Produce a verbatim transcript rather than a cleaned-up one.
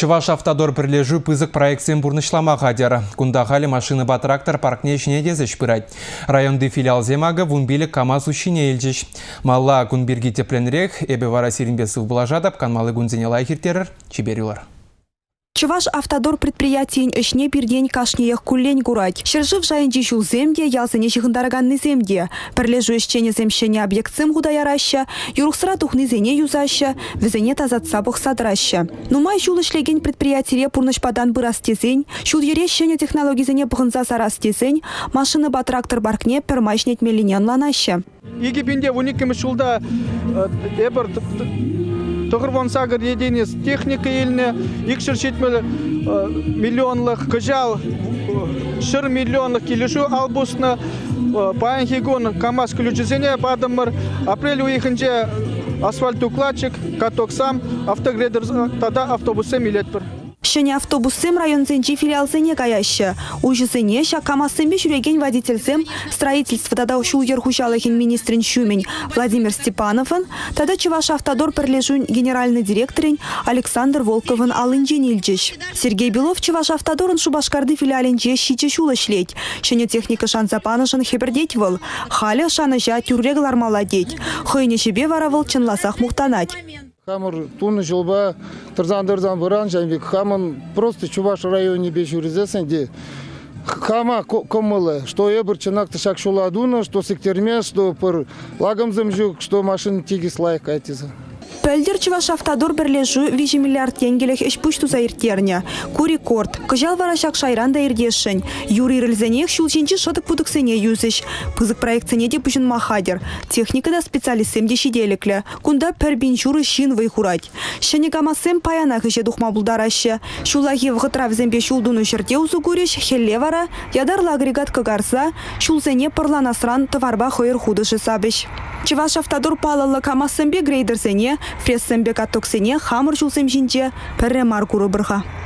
Чуваш автодор бірлежу пызык проекциям бурнышлама қадер. Кунда халі машины ба трактор паркне ішіне дезіш пырать. Районды филиал земага вунбилі КамАЗ ушине елжіш. Малла кунбирги тепленрек, эбе вара сиринбесыл бұлажадап, канмалы гунзене лайхертерір, чеберюлар. Чуваш автодор предприятиен ішне бірден кашнеях куллень курать. Шыржыв жайынчи шул земде, ялсыне шығындараганны земде. Пірлежу ішчене земшене объектсым худаяраще, юрықсыра тухны зене юзаще, візене тазатса бұқсадыраще. Нумай шул ішлеген предприятире пурнышпадан бұрастезен, шул ерешене технологизене бұғынса сарастезен, машины ба трактор баркне пермашнет мелинен ланаще. Египенде уникімі шулда эбір тұғырван сағыр еденес техника еліне, икшір жетмелі миллионлық күжал, шыр миллионлық келішу албусына, паян хегон КамАЗ ключізіне бадымыр, апрель уйхынже асфальт укладчик, каток сам, автогредер тада автобусы милет бір. Шыне автобуссем район зенчи филиалзене каяще. Ужызене ша КамАЗсембе жүреген водительсем строительство тада шул ерхушалыхин министрин шумень Владимир Степановын, тада Чуваш автодор пірлежун генеральный директорин Александр Волковын алынжен илчиш. Сергей Белов Чуваш автодорын Шубашкарды филиаленче щиче шулы шлеть. Шыне техника шанзапанышын хебердеть выл. Халя шаныжа тюрреглар маладеть. Хыйне шебе варавыл чынласах мухтанать. Хамыр туны жылба тұрзан-тұрзан бұран жәнбек хамын просто Чуваш районе беш үрізесін де хама комылы, что ебір чынақ тышак шуладуна, что сектерме, что пыр лагымзым жүк, что машины тегіс лайық айтызы. Пөлдер Чуваш автодор бірлежу виже миллиард тенгелек эшпушту заиртерня. Ку-рекорд. Кыжал варашак шайран да ирдешін. Юрий рылзенех шулченчи шотык пудыксене юзыш. Пызык проектсене де пүшін махадер. Техникада специалистсем де шиделеклі. Кунда пәрбин журы шин вайхурать. Шыне КамАЗсем паянах іше духма бұлдарашы. Шулахи вғытравзембе шулдуну жерде узу көреш, хелле вара, ядарлы агрегат кагарса, шулзене пырланасран товарба хойыр худышы сабыш. Чуваш автодор палалы КамАЗсембе грейдерсене, фрессембе каттоксене хамыр жулсем жинче пірре маркуры бірға.